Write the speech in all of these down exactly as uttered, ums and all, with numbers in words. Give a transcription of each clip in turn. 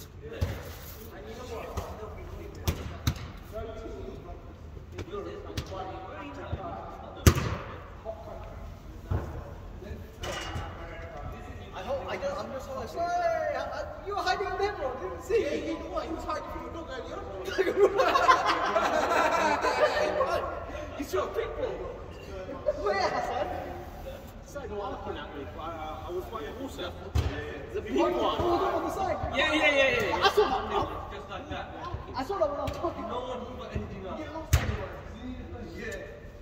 You were hiding in there, bro. Didn't see. Yeah, you know what? He was hiding from the dog earlier. You saw a pig, bro. Where, Hassan? Side of looking at me. I, uh, I was buying water. The big one. On the side. Yeah, yeah, yeah, yeah. I saw that now. Just like that. I saw that when I was talking. No one who got anything else. Get lost anywhere. Yeah.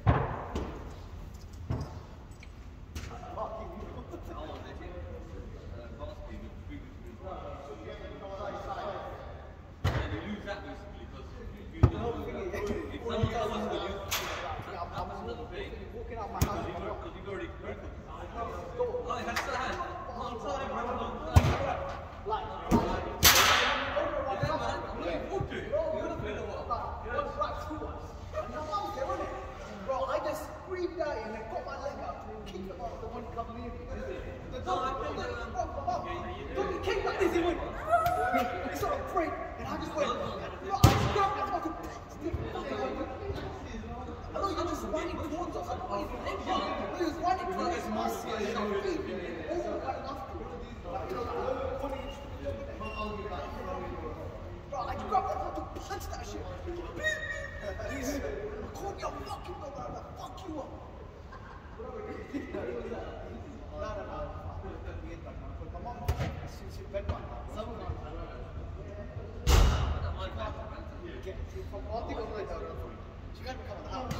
Walking out my house. Like, bro, I just screamed at him and got my leg up and kicked him out the one coming in. The dog, bro, bro, bro, he came like this, he went, he sort of break, and I just went, bro, I just grabbed him, I could I know you're just running towards us, I know he's running, he was running towards us, my feet, all right after. Bro, I just grabbed him, I could punch that shit. He's called me a fucking dog, I'm like, fuck you up. No, no, no. My mom, she's in bed right now. From one thing all the way down, she can't come in the house.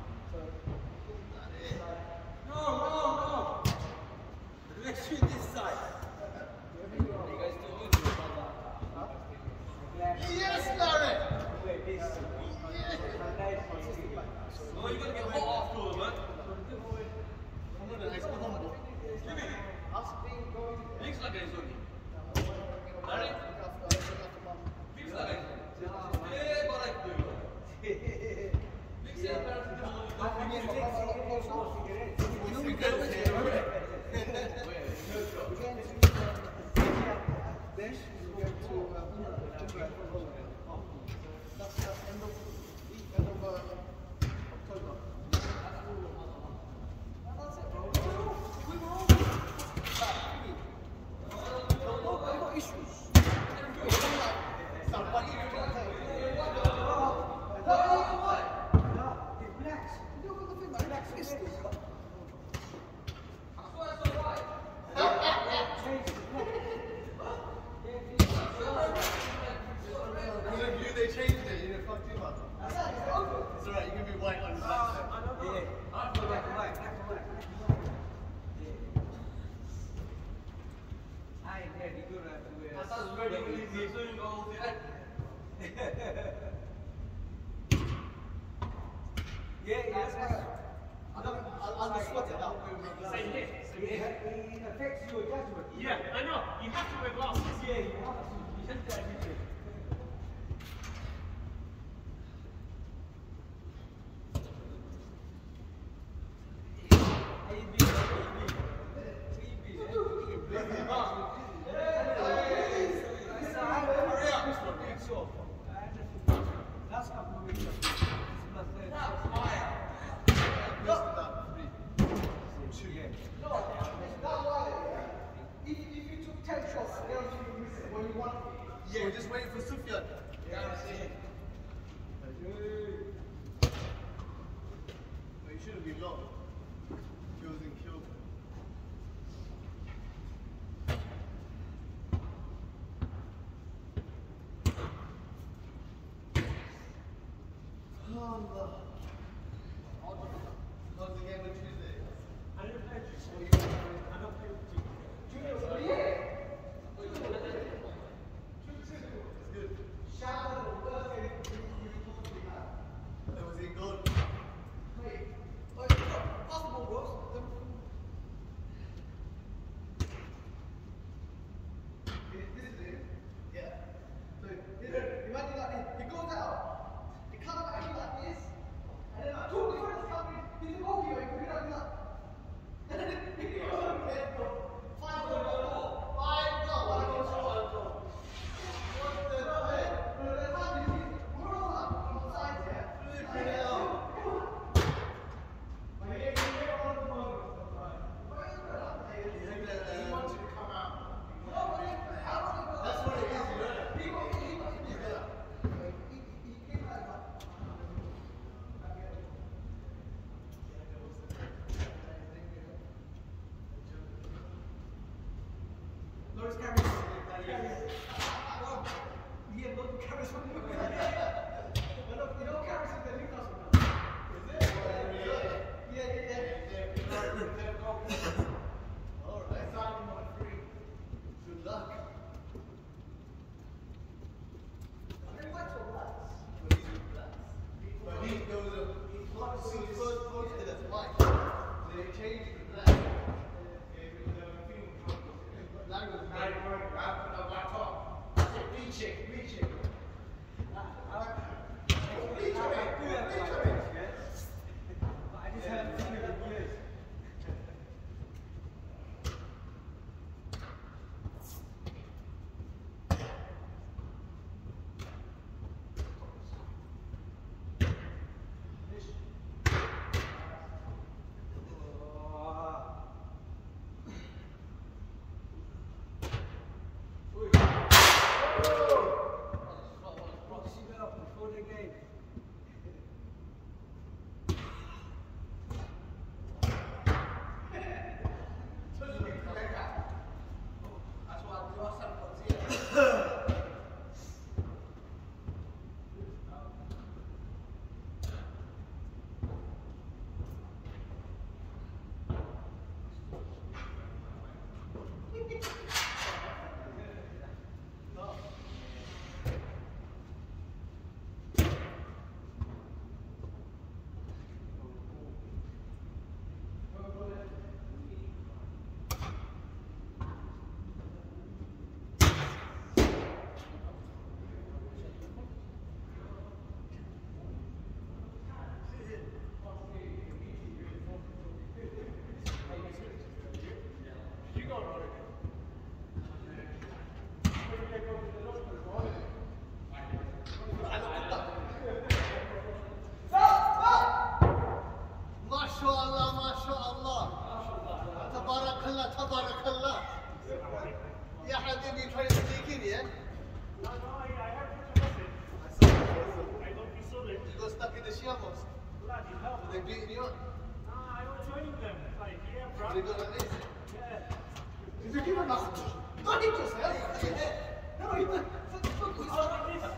No, no, no. Let's shoot this side. You guys do good. Yes, Larry! No, you're gonna get hot after all, man. Looks like it's only. Larry? Looks like it's yeah, but I do. Looks like Then we go to that's the end of end of October. And that's it, bro. We were all no, I got issues. Somebody relax. You know the thing, relax is this. They changed it, you know, fuck too much. It's alright, you can be white on the back. Yeah. Black and white, black and white. I ain't ready, good at the way. I was ready to leave me, so you go over there. Yeah, yeah, that's right. I'll just sweat it out. Same here, same here. It affects your judgment. Yeah, I know. You have to wear glasses. Yeah, you have to. You have to admit it. Yeah, we're just waiting for Sufyan. Yeah, But you shouldn't be long. Kills and kills. Allah. How's the game on Tuesday? I didn't play Tuesday. I don't play Tuesday. Tuesday, yeah. They beating you up? Nah, I was joining them. Like, yeah, bro. They go like this? Yeah. Did you give him a message? Not hit yourself. No, he didn't. Fuck you. Oh, like this.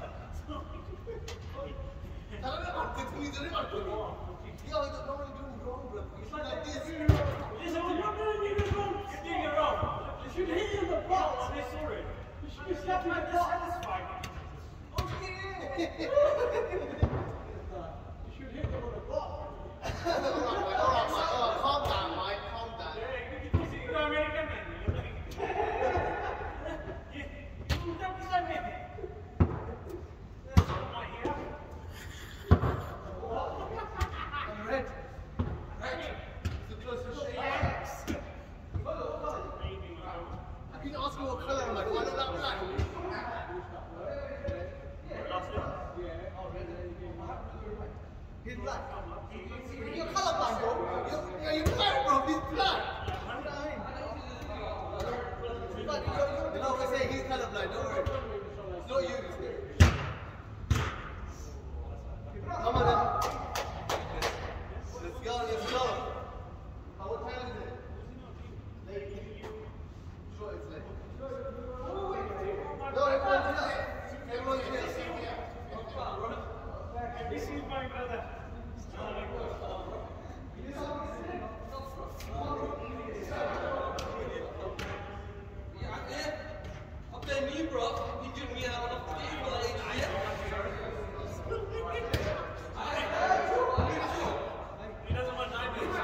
Tell him about it. He's a river. Yeah, I don't know what you're doing wrong, bro. You should like this. Listen, we're not doing it wrong. You're doing it wrong. You should hit him in the butt. I'm sorry. You should be slapping him dissatisfied. Okay. You should hit him on the butt. Alright, alright, alright, alright. Calm down, Mike. Calm down. Yeah, you see the American man. You don't be like me. That's all my here. I'm red. Red. It's the closest shade. I can ask you what colour I'm like. Why not that black? He's black. You're colorblind, bro. You're, yeah, you're black, bro. He's black. You know what I mean? But you're, you're, You know what I say? He's colorblind. Don't worry. It's not you. Come on, then. Let's go. Let's go. How what time is it? Late. Sure, it's late. No, everyone's here. Everyone's here. This is my brother. Up there, me, bro. He did me out of the game, but He doesn't want nine minutes.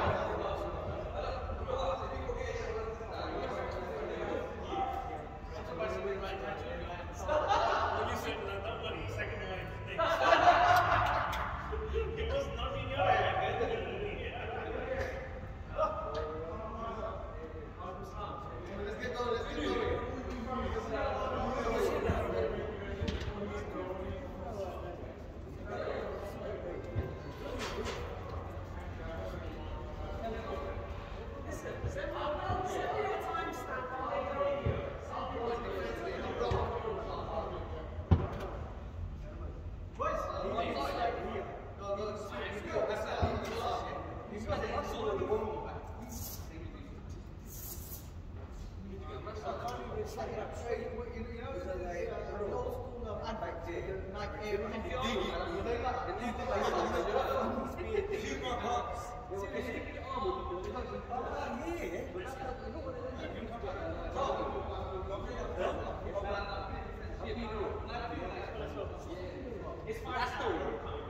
When you said that, that one, he second one, it was not in your head. Let's get going. Let's get going. it's like a, you know, you know, like the old school of advert, like a It's fast though.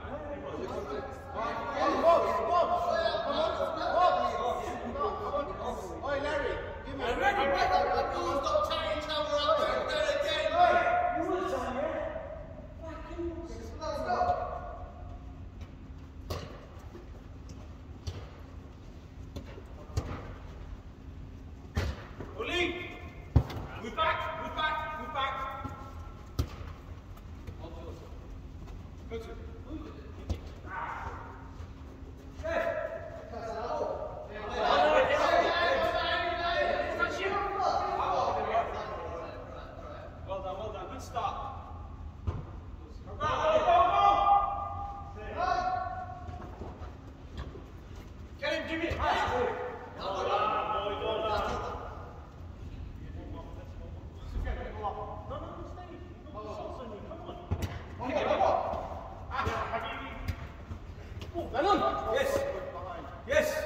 Oi, Larry, give me a I'm ready. Stop chatting each other up there. There again. Let's go. Oli! Move back, move back, move back. Go to. Hey! and stop. Get him, give me it. Yes. Yes.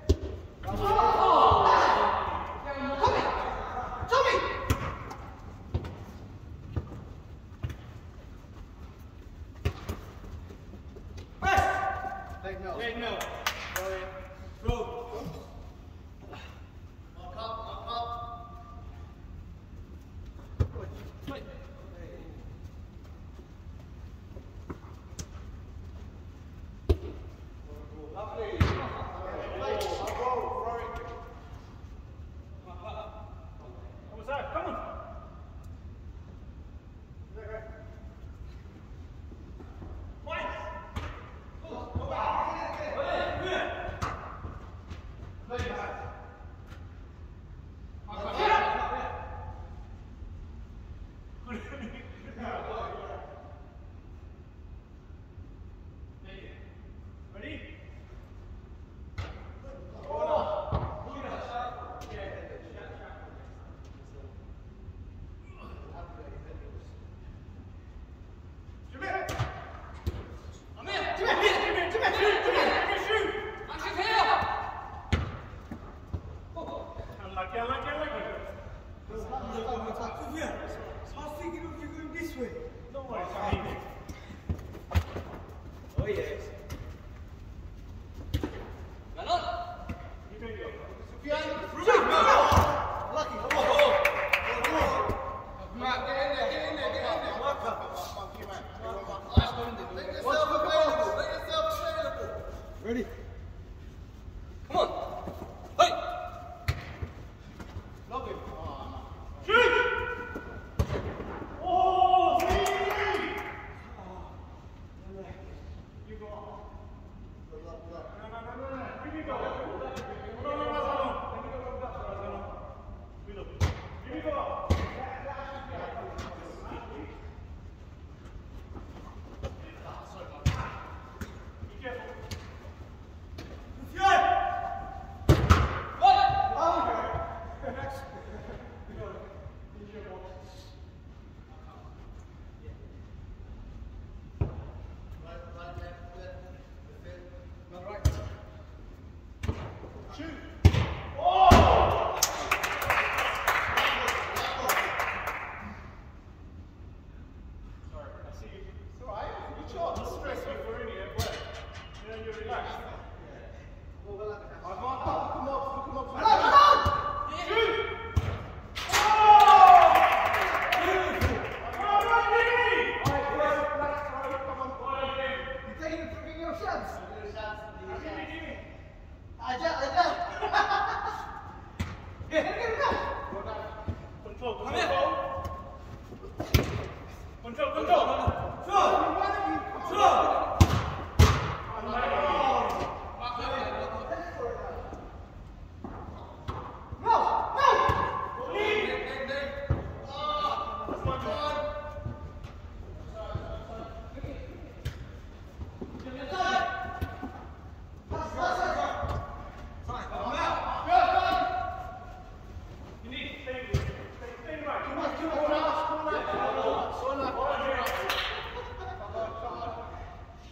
Take no. Take no. Sorry. Throw. Mark up, mark up. Play. Lovely. What was that? Come on. Ready? Oh yes. Lucky, come on. Matt, get in there, get in there, get in there. Mark up. Make yourself available, make yourself available. Ready? Come on. Hey. Love him. Shoot! Oh, three! You go on. Good luck, good luck. No, no, no, no, no. Here you go. No, no, no, no, no. Let me go up that side. No, no. Here you go. Be careful. Right, right, left, left. That's it. Not right. Shoot! Oh! Sorry, I see you. It's alright. You shot. You stress me for any at work. Then you're relaxed. I've marked up, come up, come up. Shoot! Oh! Come on, Randy! Come on, boy. You're taking it for your shots. Give me, give me. Aja, aja. Hey, get it up. Control, control. Control, control. Throw! Throw! No, no. Lead! You need to stay with it. Stay, stay right. Come on, come on, come on.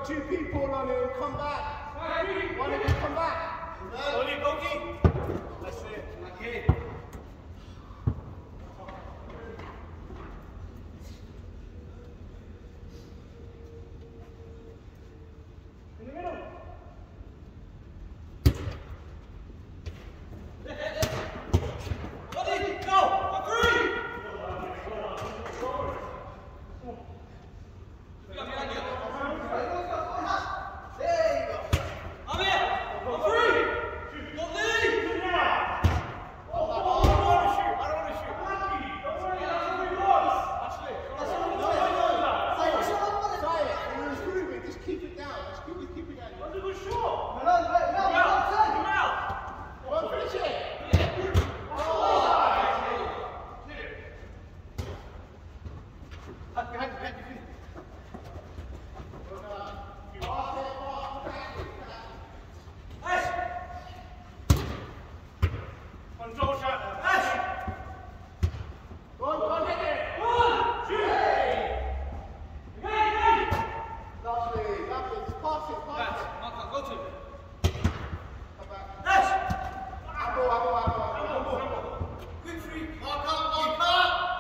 two people on him, come back. One of you come back. Only Goki. That's it. Okay. In the middle. Ready? Go! Agree! There you go. I'm in! I'm free! Go lead! I don't want to shoot. I don't want to shoot. Don't worry, that's what we lost. Actually, That's what I'm doing. Say, that's what I'm doing. Try it. You're improving. Just keep it down. Just keep it, keep it down. that's a good shot. No, no, no, no, Come no, out. no, Come out. Go on, finish it. Hand behind you, hand behind you. Ash! Control shot. Ash! Go on, go on, hit it. One, shoot. Again, again. Lovely, lovely. Just pass it, pass Ash! it. Mark out, go to him. Come back. Ash! Apple, apple, apple, apple. Quick free. Mark up, mark up.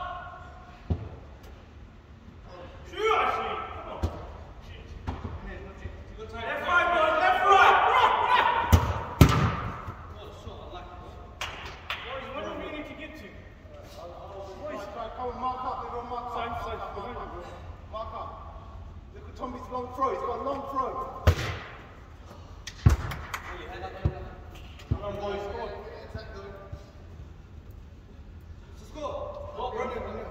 Shoot, Ashley. Come on. Shit. Good time. Left, right, boys. Left, right. Right, right. Oh, shot. I like it. Boys, what do we need to get to? Boys, try, come on, mark up, everyone mark up. Side, Mark side, up, mark behind up. you, Mark up. Look at Tommy's long throw, he's got a long throw. Come on, boys. Come on. Let's go. Oh, run it, run it.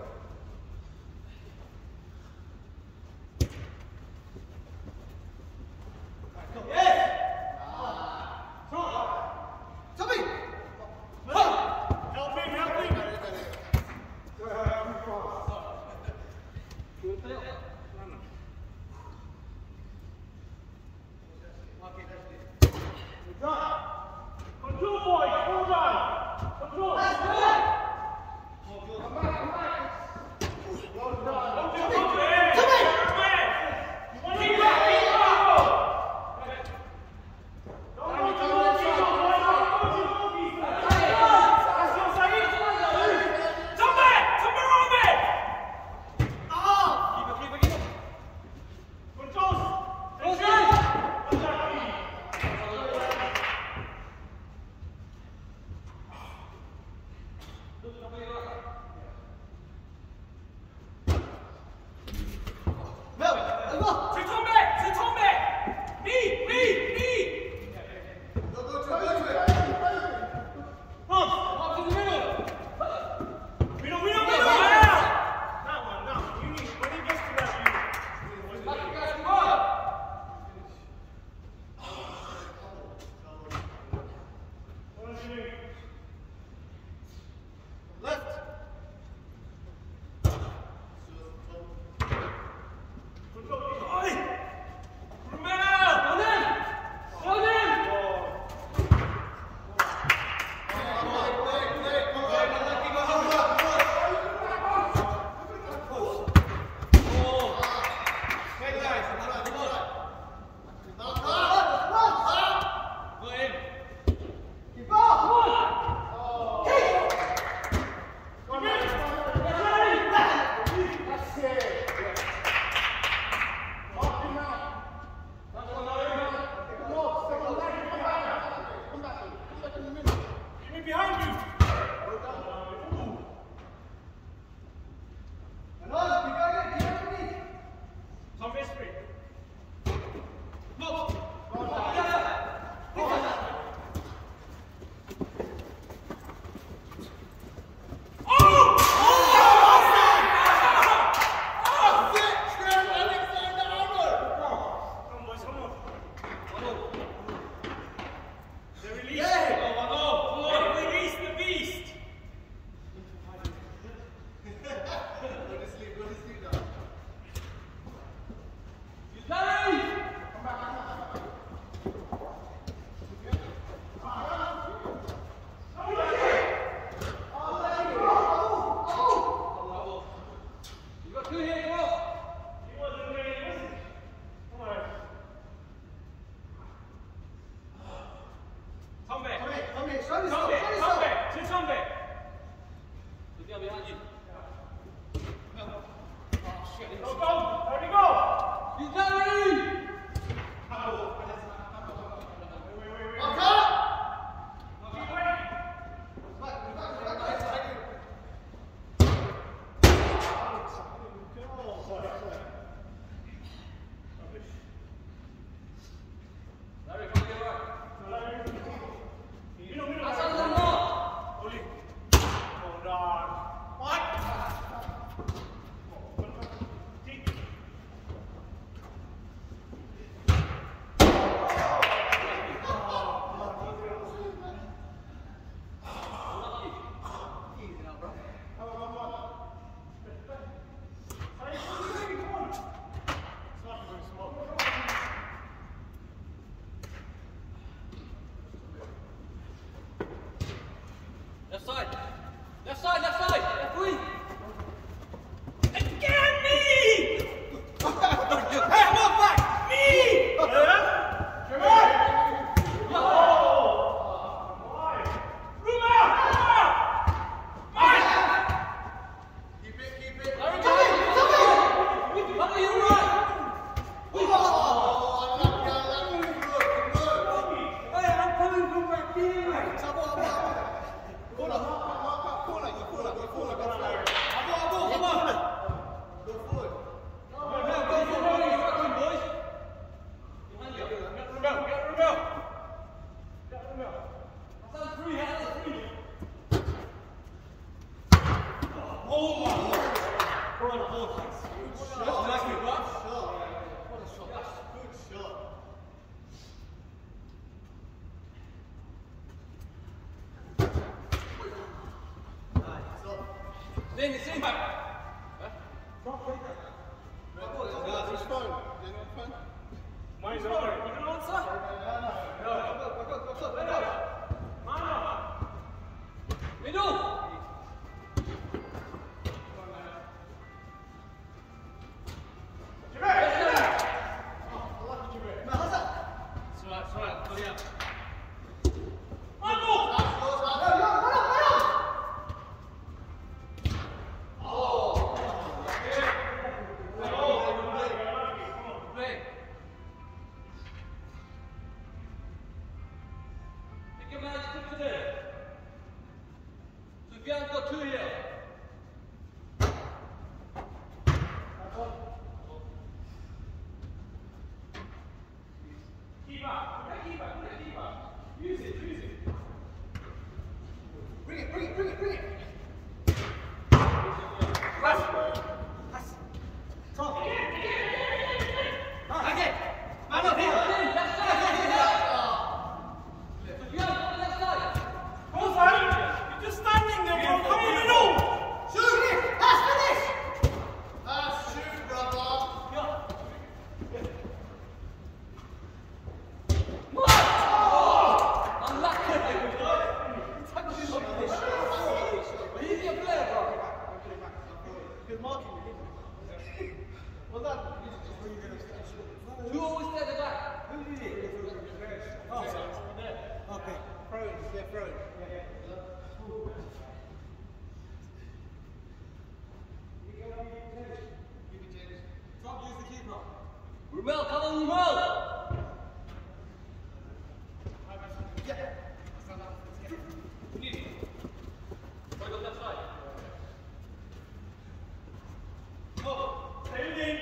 Tommy! Help him, help him. Control, boys. Hold on. Control. show yourself, Come back, show come yourself. back, sit come back. Look down behind you. Go, go, there we go. He's ready! Larry, come here, right. Mino, Mino. Outside of the wall. Oli. Hold on. What? Deep. Easy now, bro. Left side. Left side, left side. Left wing. Again, me! Hey, I'm on back! Me! Yeah? Come on! Oh! Why? Ruma! Mike! Keep it, keep it. Larry, come here. How are you right? Oh, I'm not down, that's good, good. Hey, I'm coming from back here! Come on, come on. Corner, corner, you corner, you corner, go forward. Abo, abo, come on. Go forward. Go for it. You're struggling, boys. Behind you. Get Rubel, get Rubel! Get Rubel. That's three, that's three. Oh my lord! Come on, boys. Good shot. Nice move, right? Good shot. Good shot. Then it's in. Mine's over. You don't answer? Mano! Middle. It's alright, it's alright. Go down. Play. Pick a man, stick to there. Sufyan's got two here. Keep up. Put that keep up. Put that keep up. Use it. Use it. Bring it, bring it, bring it, bring it. Pass. Pass. Tom. Again. Man up here. Left side, left side. Sufyan, left side. Hold on. You're just standing there, bro. Come on, middle. Shoot! Pass, finish! Pass, shoot, brother. Good marking. Well done. Two always stay at the back. Who did it? Oh, okay. Throw it. Yeah, throw it. Yeah, yeah. Top, use the keeper. Rumel, come on, Rumel. Yeah. Go to left side. Stay in.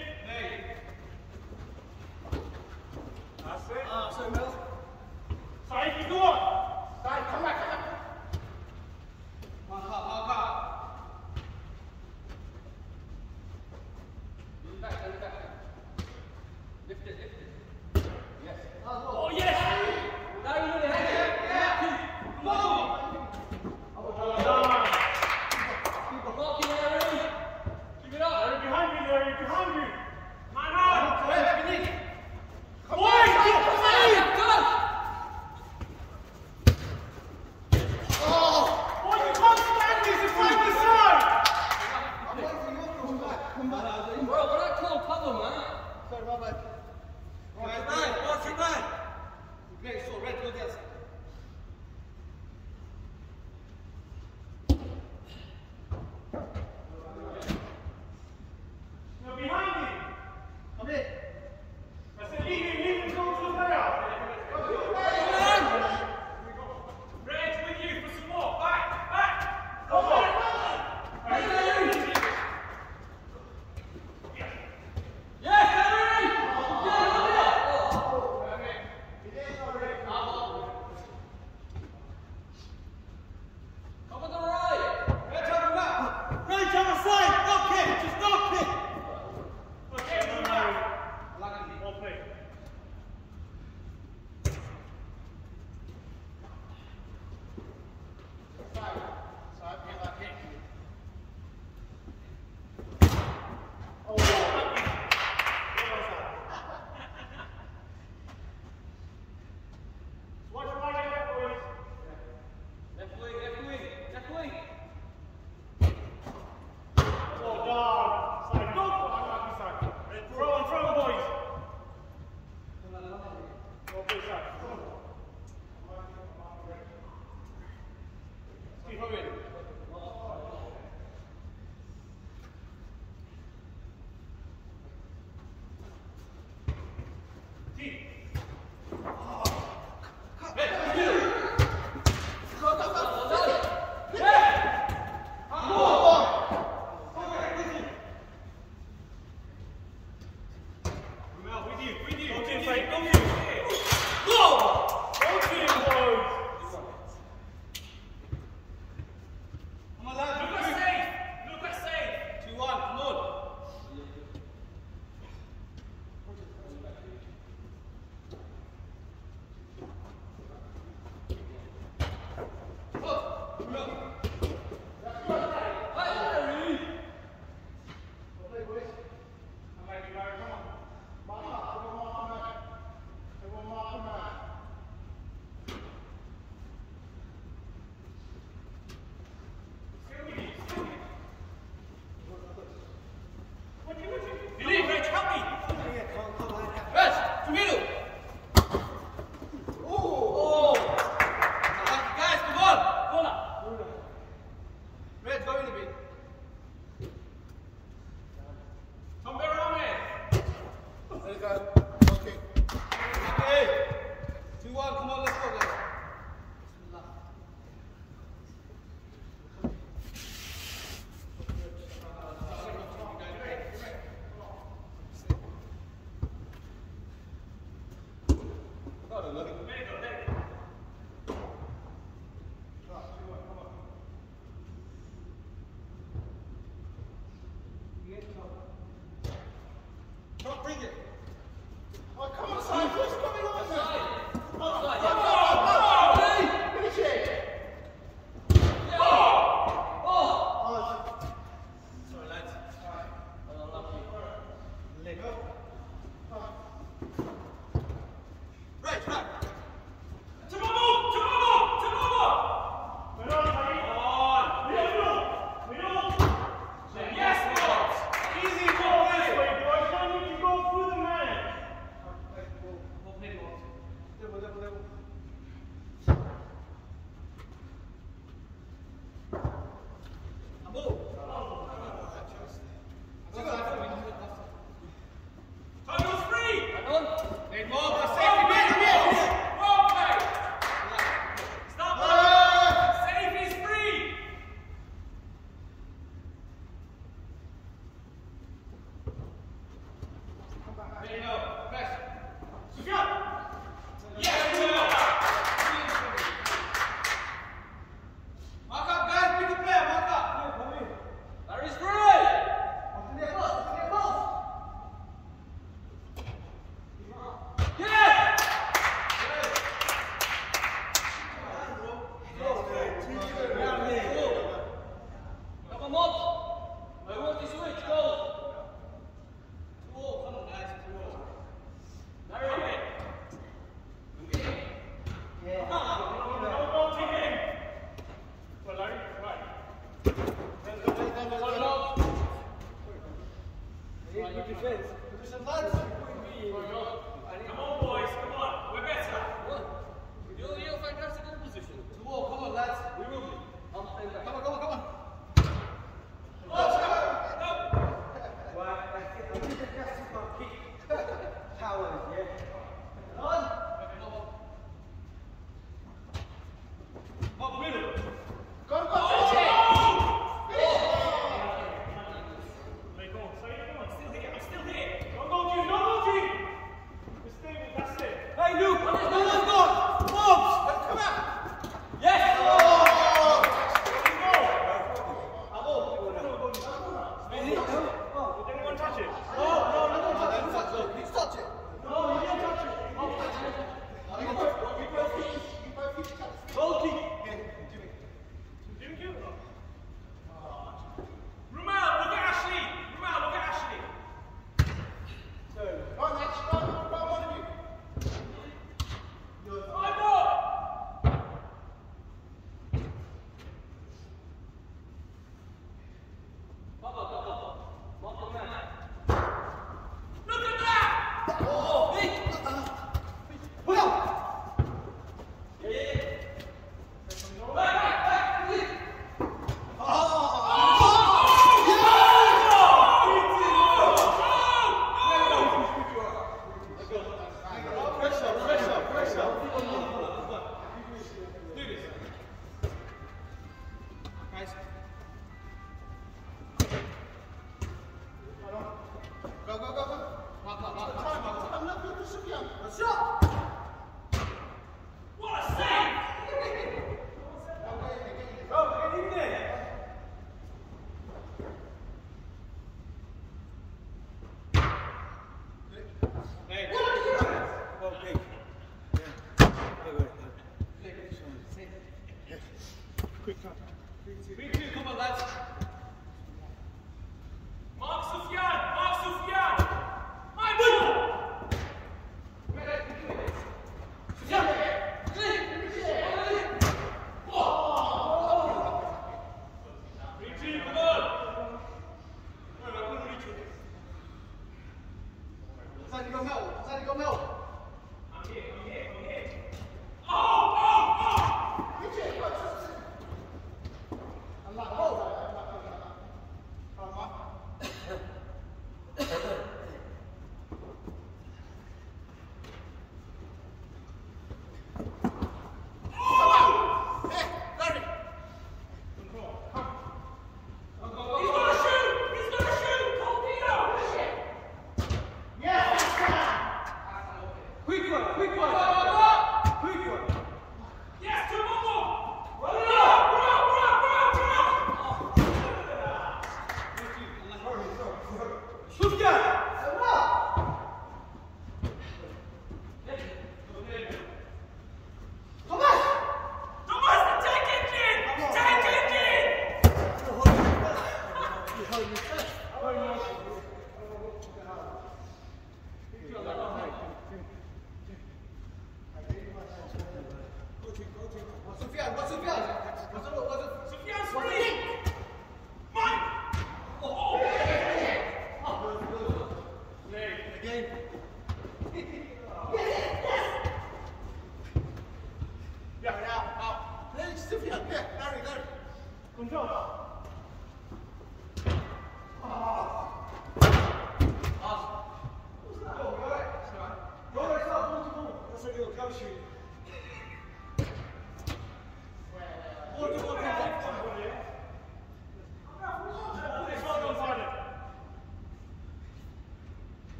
That's it. Ah, so Mel. Side, you go on. Side, come back, come back. Mark up, mark up. Lean back, lean back. Lift it, lift it. Yes. Oh, yes. Now you need to head it. Come on, boys, come on. We're better. You're, you're fantastic in position. Come on, come on, lads. We will be. I'm staying back. Come on, come on, come on.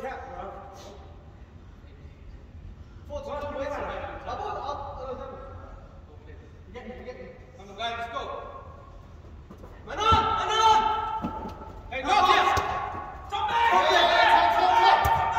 cap, bro. Four to come away. Up, up, up. You get me, you get me. Come on, guys, let's go. Man on, man on! Hey, no, yes! Top Okay, man! top, top, top.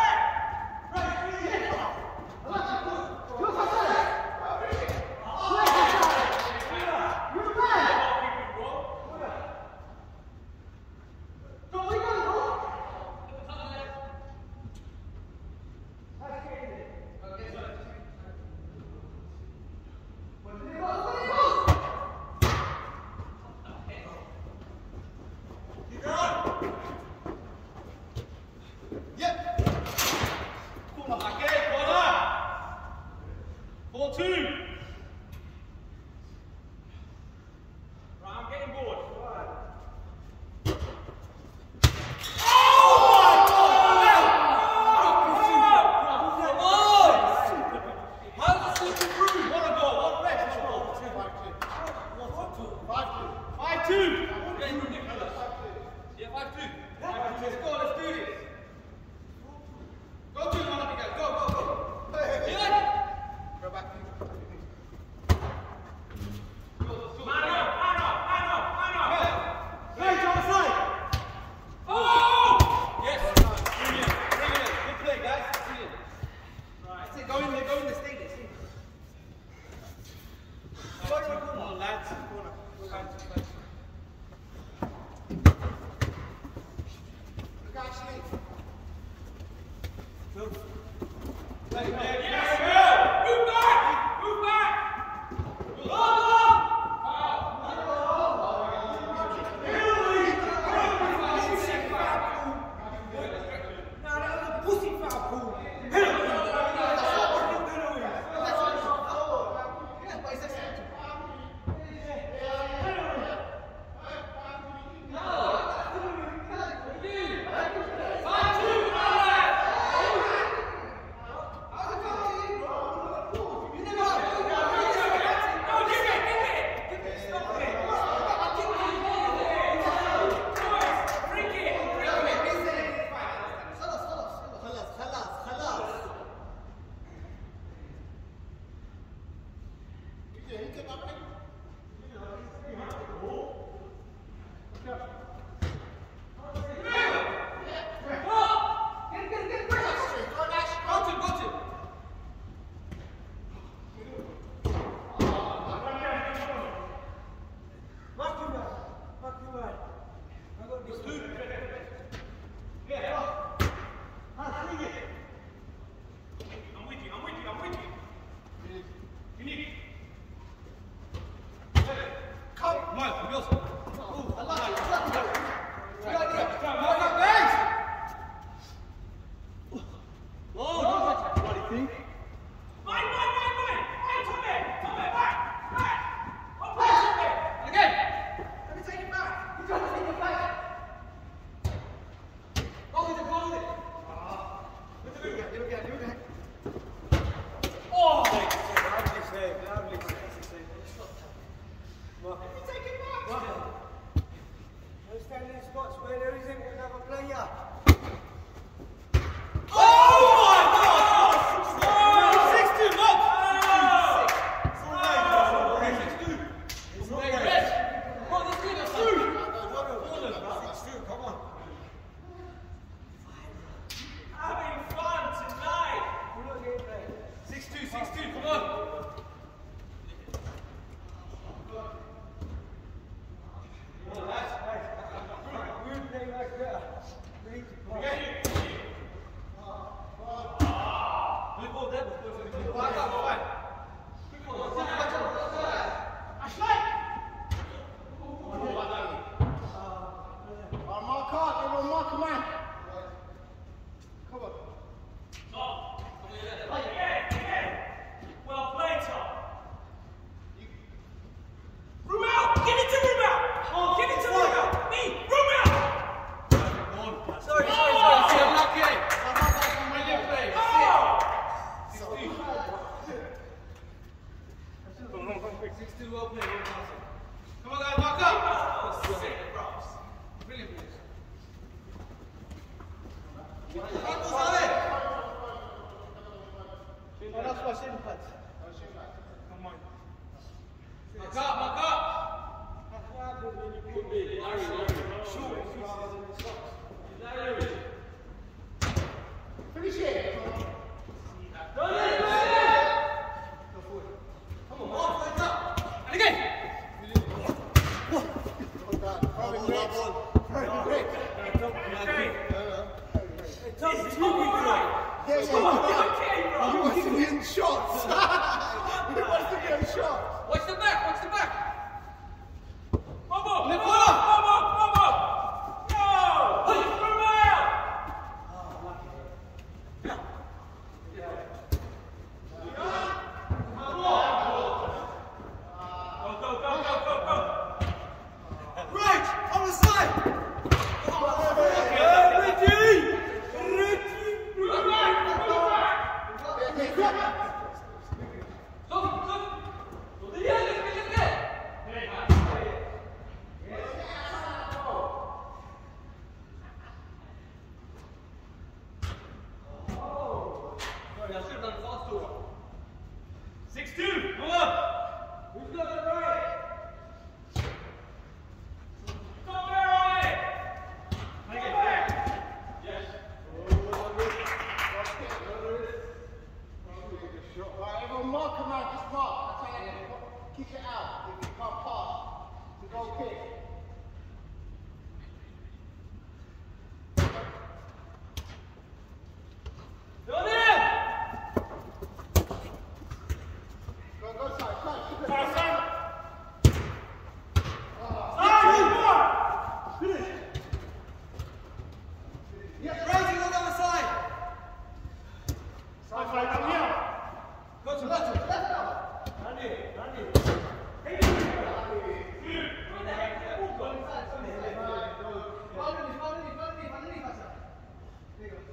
Four two. Right, I'm getting bored. Five two. Yeah, five two. Let's go, let's do this. Go to one of you guys. Go, go, go. Yeah. Go back. Man up, man up, man up, man up. Hey, John, side. Oh! Yes. Brilliant. Brilliant. Good play, guys. Brilliant. Right. That's it, go in there, go in there, stay there, stay there. Go in the corner. Come on, lads. Corner. Go back to the place. Look out, Ashley. Move. Play, play. Yes, go! Move back! Move back! Oh! No, that was a pussy foul, Paul. Yeah, but it's acceptable. I'm with you, I'm with you, I'm with you. You need Come. Mike, yours. Ooh, I like it, I like it. Good idea. Go, go, guys. Oh, don't touch that bloody thing. Mine, mine, mine, mine! Mine, Tommy! Tommy, back! Back! Up, back, Tommy! Again. Let me take it back. You trying to take it back. Go with it, go with it. Look at it, look at it, look at it. Oh! Lovely save, lovely save. Let me take it back. Don't stand in spots where there isn't another player. Having fun tonight! We're not getting played. Six two, six two. Come on. We're playing like that. We need to play. Okay. Good ball, there. Back up, go back. Mark out, everyone mark a man. Come on. Well played, Tom. Room out! Give it to room out! Give it to room out! Me! Room out! Sorry, sorry, Oh, sorry. unlucky. Brilliant play. Oh! six two, well played. Come on, guys, back up. Brilliant play. Back up, Oh, that's my shin pads. Come on. Mark up, mark up. What happens when you put me? Larry, Larry. Shoot. Larry. Finish it. Done it, Go forward. Come on, Mark, hands up. And again. Well done. Well done. Well done. Great. Yeah, yeah, yeah. He wants to be in shots. He wants to be in shots. Watch the back, watch the back. Bobo, Left Bobo, corner. Bobo, Bobo. No. Push from out. Go, go, go, go, go, go. Right, on the side. Six two. Come on. Who's got the right? Stop there, right. Make it back. Yes. Right, everyone mark him out, just mark. I tell you, kick it out. If you can't pass, to go kick. Done it. Go, go, side, side, keep it. Pass on. Ah, finish. Yeah, rising on the other side. Side, side, come here. Go to left, left now. Randy, Randy. Hey, Underneath, underneath, underneath, underneath, Hassan. There you go.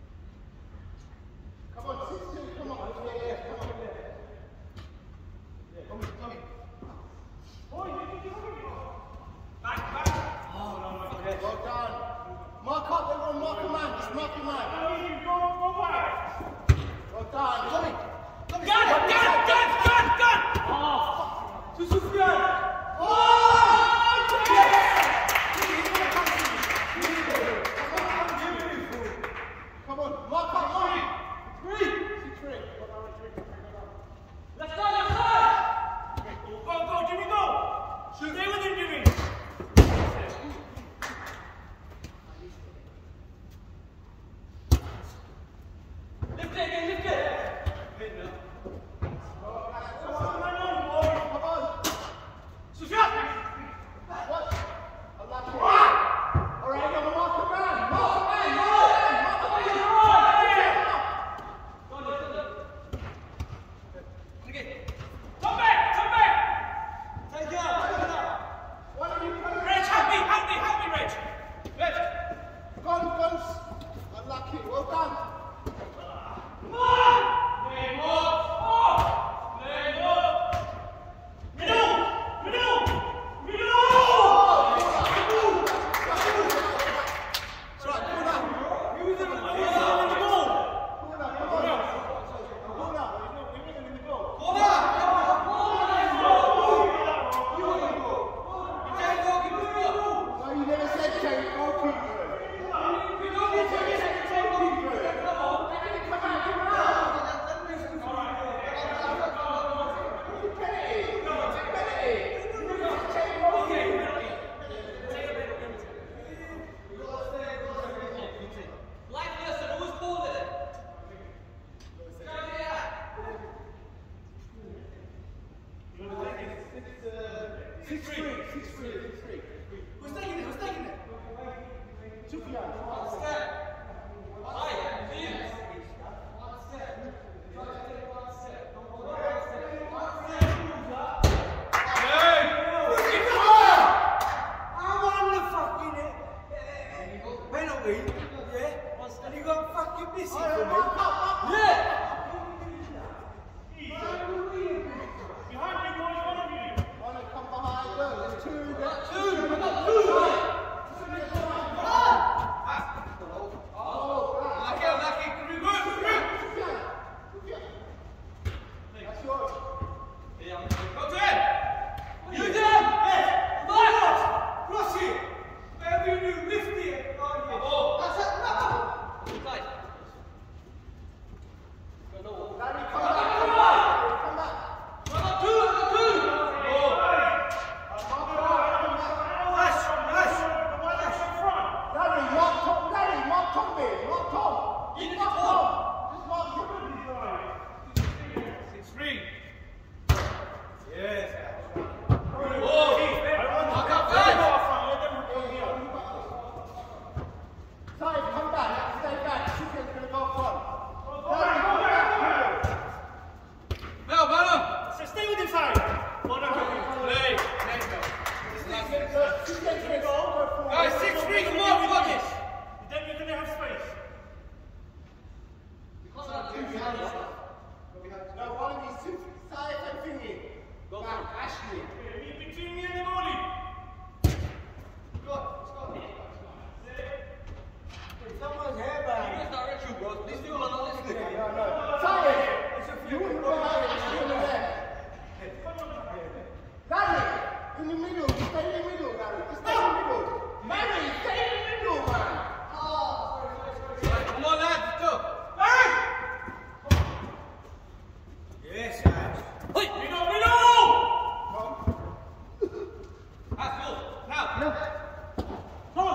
Come on, six two, come on. Yeah, yeah, come on. Tommy, Tommy. back, back. Oh, no, no, okay. Well done. Mark up, everyone, mark him out, just mark him out. Go, go back. Well done. Tommy. Tommy. Gun, gun, gun, gun, gun. Oh, to Sufyan. Come on, mark up, mark. Three. Six three. Let's go, let's go. Go, go, Jimmy, go. Stay with him, Jimmy. Lift it again, lift it. Come on. Sufyan. What? Unlucky. All right, everyone, mark him out. Mark him out, mark him out, mark him out. Go, go, go. Again. Come back, come back. Take it out, take it out. Why don't you play? Reg, help me, help me, help me, Reg. Reg. Guns, guns. Unlucky. Well done. Come on. Name up. Oh. Name up. Middle. Middle. Middle. That's right, pull up. Who's in the ball? Who's in the ball? Pull up, come on. Pull up. No, you never said change goalkeeper. Six three, six three, six three. Who's taking it? Who's taking it? Sufyan. I won the fucking uh, penalty. Yeah? And you got fucking busy for me. Yeah! Behind you, boys, one of you. Wanna come behind? Look, there's two. There's Two! two. I got two! Oh, Lucky, lucky. Good, good. Sufyan. Sufyan. You wouldn't run out and do that. Larry, in the middle. Stay in the middle, Larry. Just stay in the middle. Larry, stay in the middle, man. Come on, lads, go. Larry! Yes, lads. Hey, middle, middle! That's good. Now. No. Come on.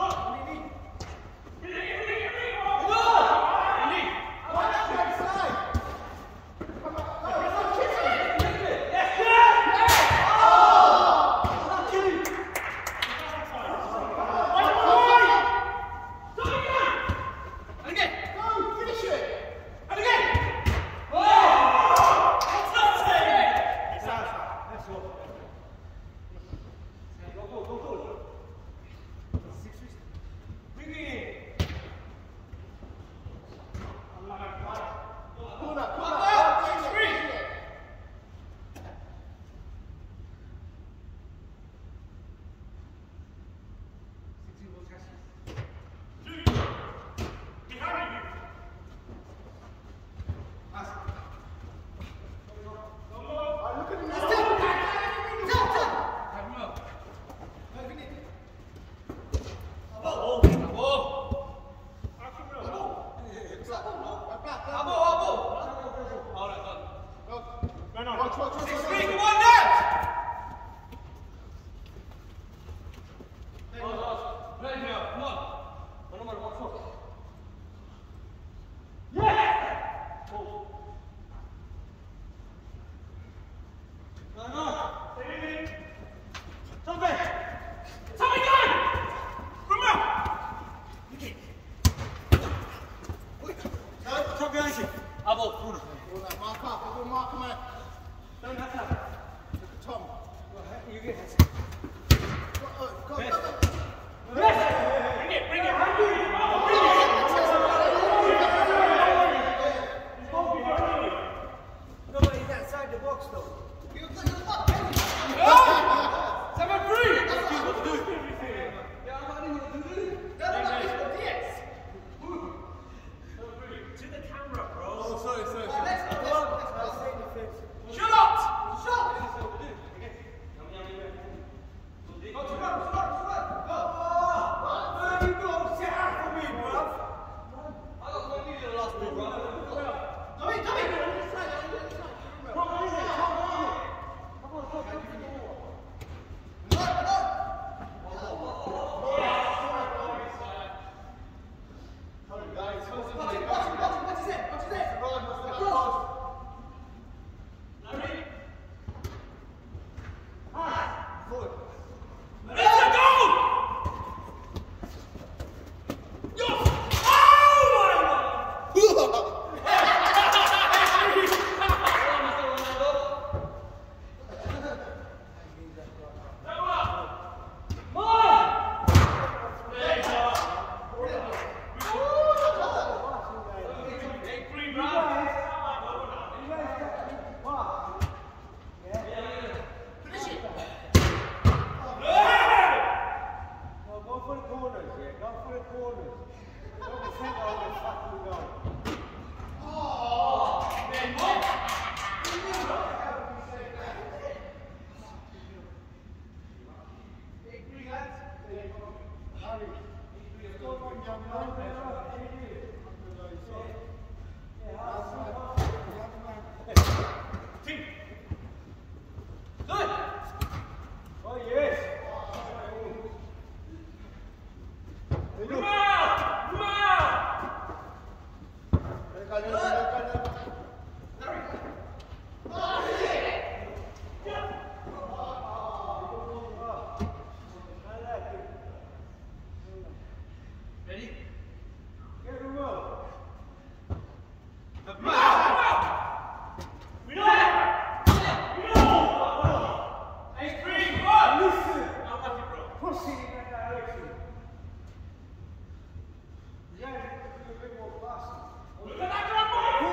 Look at that,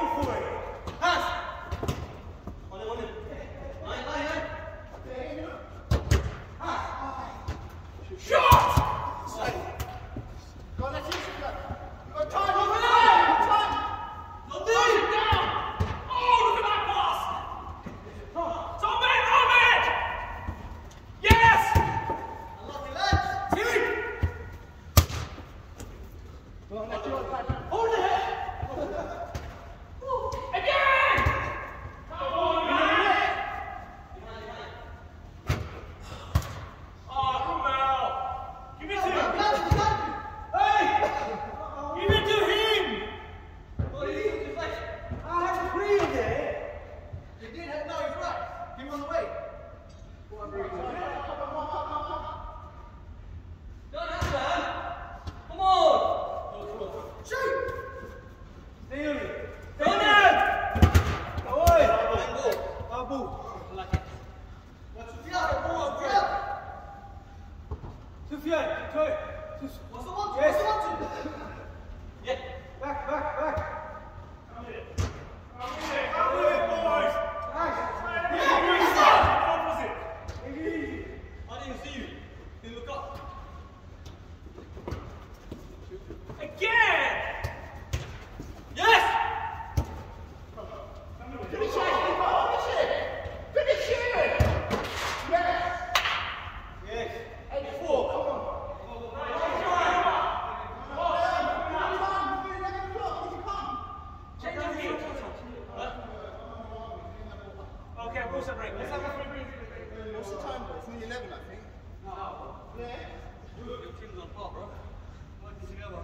What's the break? Let's have a free break. What's the time, bro? It's nearly eleven, I think. Yeah. Your team's on par, bro. Working together.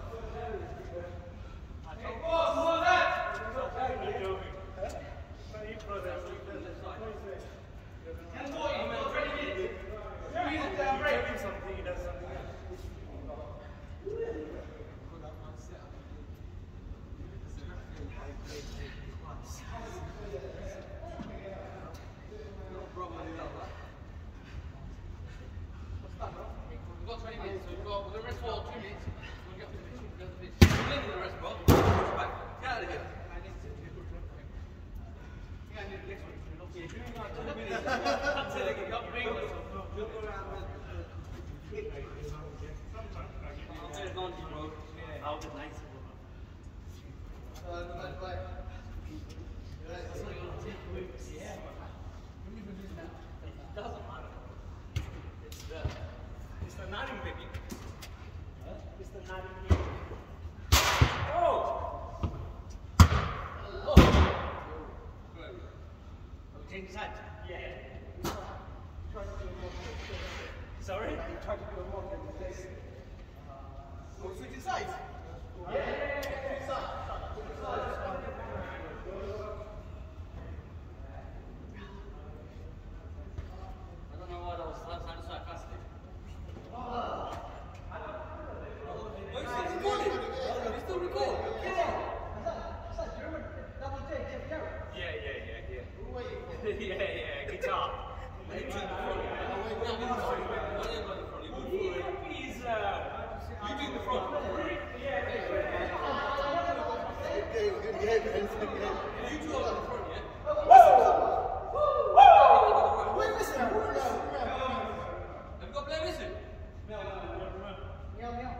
Hey, boss, more that! I'm joking. You brothers. ten forty, man. twenty minutes. You tell him something, he does something else. We've got twenty minutes, so we've got, we're going to rest for two minutes. We'll get to the pitch. We'll get to the pitch. We'll end the rest, bro. Push back. Get out of here. Yeah, I need the next one. Yeah, two minutes. Until they get up, bring us. We'll go around the... There's ninety, bro. I'll get nice. Uh, bye, bye. Yeah. It doesn't matter. It's the, it's the nodding, baby. Huh? It's the nodding, baby. Oh! Oh! Change his hat. Yeah. Sorry? You tried to do a more than this. Oh, switching sides? Yeah. I don't know why that was sounding sarcastic. Oh, you still recording? You still record? Yeah, yeah, yeah, yeah. yeah, yeah, guitar. Hey, two in the front. No, I'm in the front. Don't you go in the front. You move forward. He's, uh... You do in the front. Yeah, Good game, good game, man. Good game. You two are in the front, yeah? Wait, listen. Have you got play missing? Meow, meow.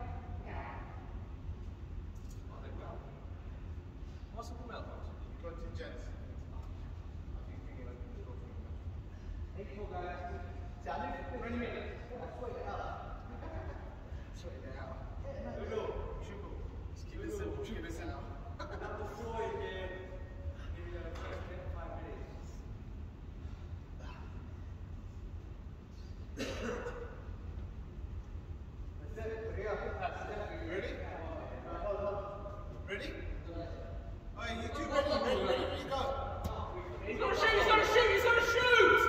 What's the problem? Contingent. twenty minutes. Sweat it out. Sweat it out. Just keep it simple, keep it simple. Ready? Ready? Alright, you two ready? Ready, ready, ready, go. he's gonna shoot, he's gonna shoot, he's gonna shoot!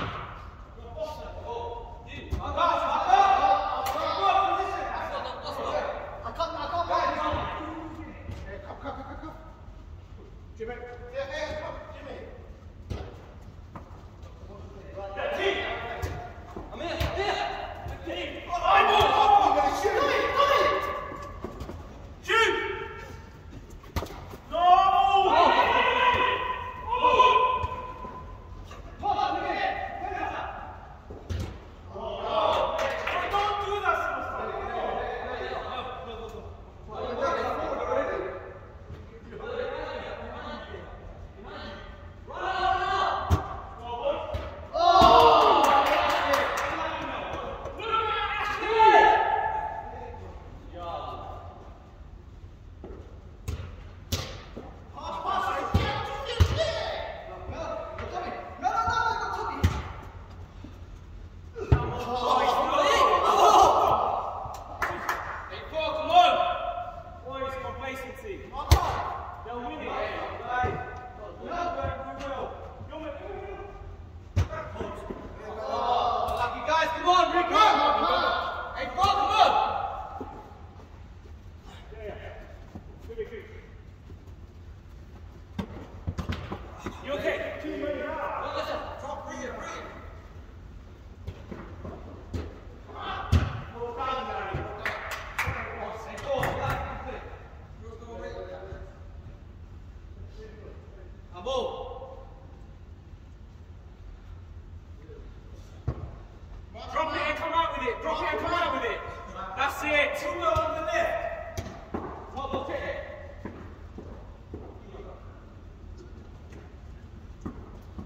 I can't, I can't. Hey, come, come, come, come, come. Jimmy. Yeah, hey, come, Jimmy. I'm here, I'm here! You're gonna shoot it. Shoot! No! Don't do that, Hey, Paul, come on! Boys, complacency. They'll win it. Right. We will. You'll make Lucky guys, come on, regroup! Hey, Paul, come on! Yeah, yeah. Good, good, good. You okay? Two minutes out. Listen, drop, bring it, bring it. Hey, Paul, back, quick. Abo. Drop it and come out with it. Drop it and come out with it. That's it. Too well on the left. Well, okay.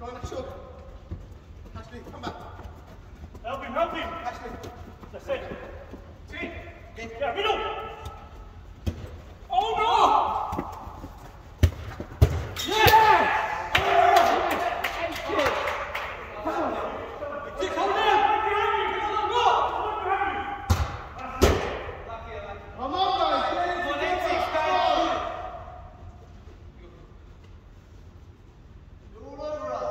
Come on, shoot. Ashley, come back. Help him, help him. Ashley. That's it. See? Okay. Yeah, middle. Oh no! Yeah! Come on, guys. Get it together. You're all over us.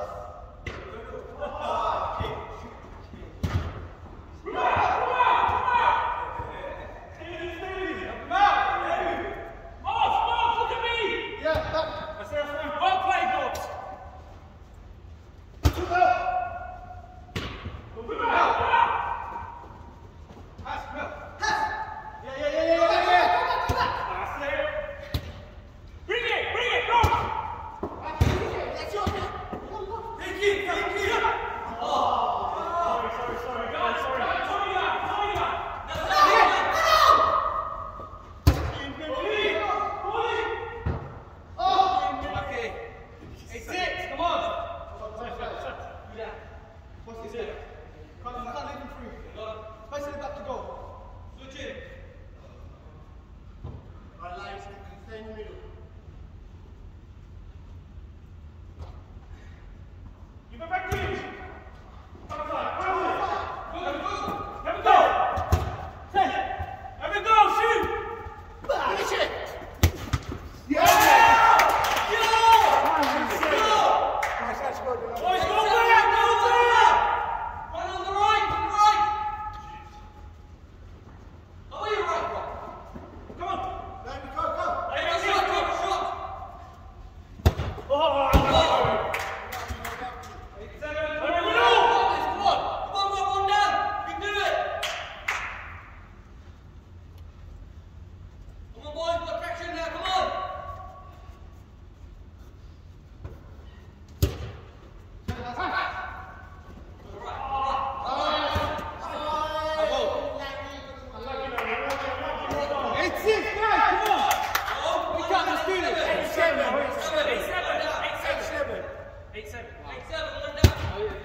Yeah, back. Well played, Dobbs. Two out. Yeah, yeah, yeah, yeah, yeah, yeah. That's it. Bring it, bring it, go! That's your man. Take it, take it! Sorry, sorry, sorry, guys, sorry. Tommy that, Tommy that! Okay. Hey, six, come on! What's this here? Can't, you can't leave him free. Pass it back to goal. Switch in. Right, lines, stay in the middle. You go back to it. Come on, come on. Have a go. Have a go, shoot. Finish it. Yeah! Boys, go back, go back. One on the right, on the right. Oh, you're right, bro. Come on. Let me go, go. Hey, go, shot, go, shot. Oh, seven. Come on, come on, come on, one down. You can do it. Come on, boys, got traction now. Come on. Eight, six, nine, come on. We can't just do this. Eight seven. Eight seven. Eight seven. Eight seven. Eight seven. Eight seven. One down.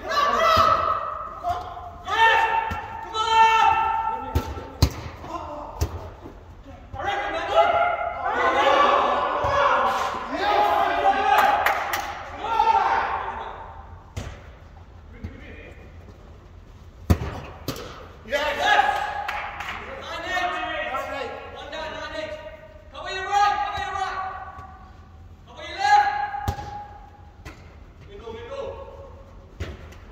Yes! Come on! I reckon that one. Yes. Nine eight. One down. Nine eight. Cover your right. Cover your right. Cover your left. Middle. Middle.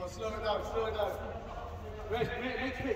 on, slow it down, slow it down. Reg, next pitch.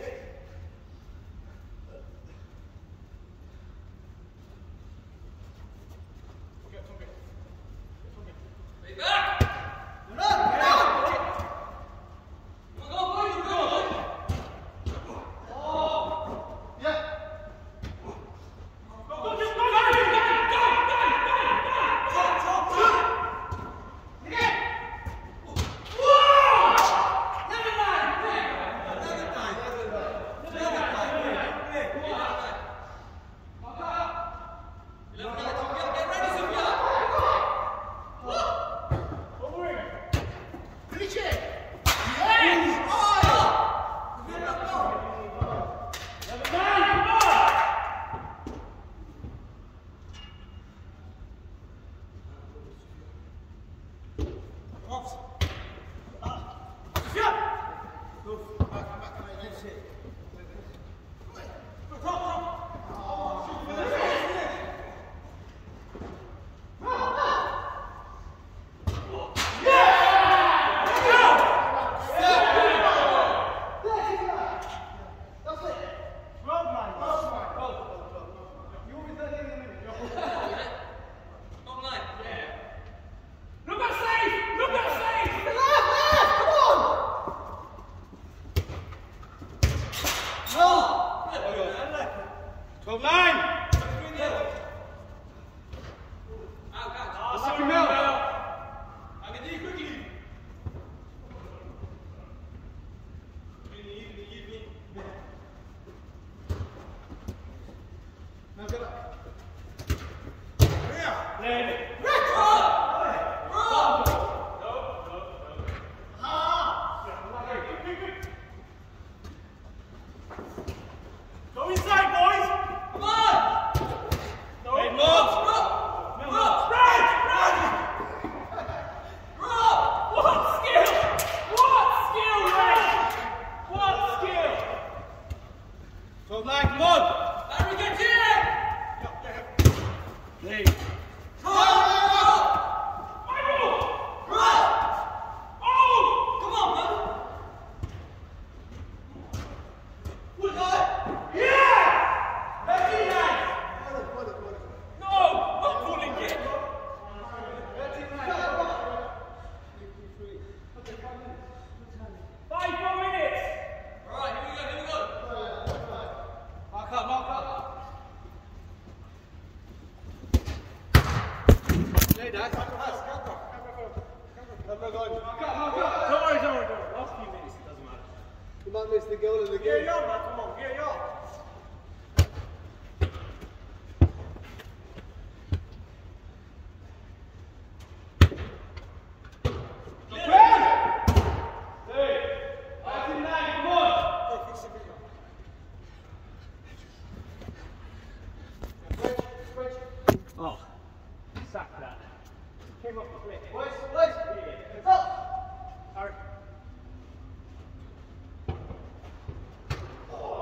Oh!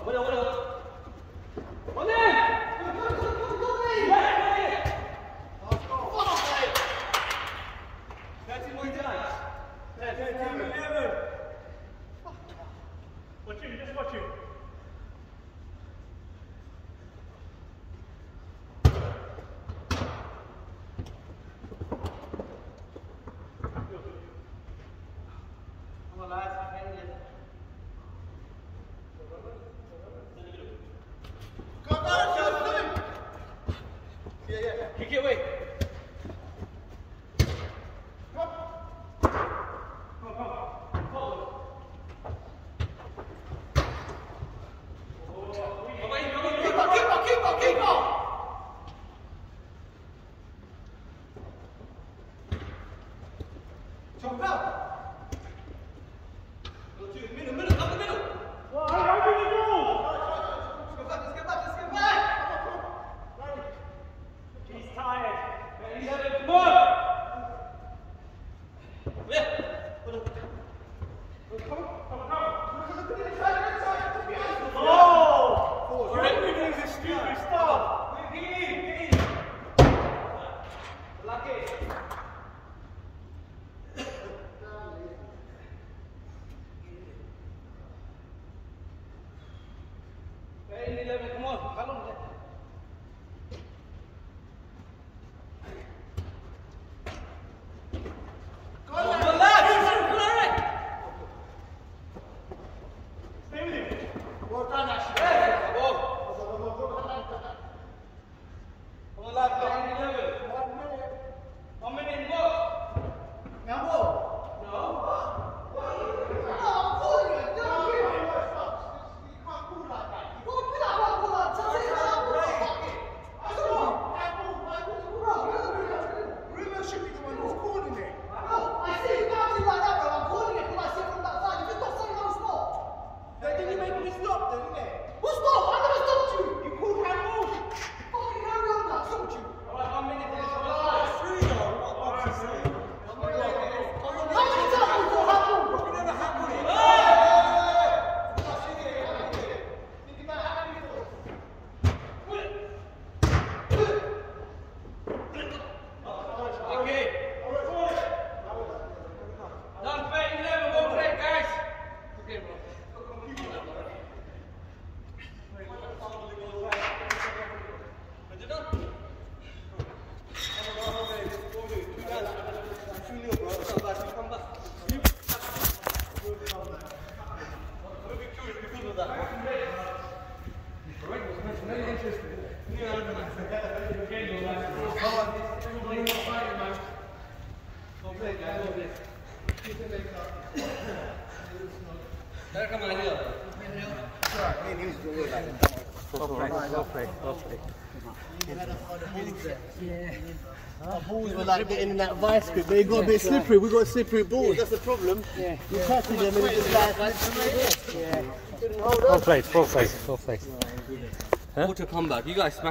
Bueno, bueno. On in! thirty more times. thirteen, eleven. Watch him, just watch him. Come on, lads. Go, go, go, go. Yeah, yeah. Kick it away. Jump out! Go to the middle, middle, up the middle! Well, how do you go? Let's get back, let's get back, let's get back! He's tired. He's having come on! Yeah. Oh! Everything is stupid stuff. Get in, get in. Lucky. Hey, eleven, come on, come on. Go on, lad! Go on, lad! Stay with him. Well done, Ashley. Hey, come on. Come on, lad, go on, eleven. One minute. One minute, what? Now what? No. Oh, I'm calling it! No, You you! can't call like that. What did I want to call that? Tell me that! Fuck it! Come on! Rumo should be the one who's calling it. No, I see you bouncing like that, bro. I'm calling it because I see it from that side. You just don't say no stop. Then you make me stop, then, innit? Who stopped? I never stopped you. You called handball. Fucking carry on now. Stopped you. All right, one minute to this. Three, though. What box is it? How many times have you called handball, bro? We never handball it. Okay. Done, thirty, eleven, well played, guys. Okay, bro. There, come on, here. Our balls were like getting in that vice grip. They got a bit slippery. We got slippery balls. That's the problem. Yeah. You tackle them and it just like. Yeah. Well played, well played, well played. Water comeback. You guys smash.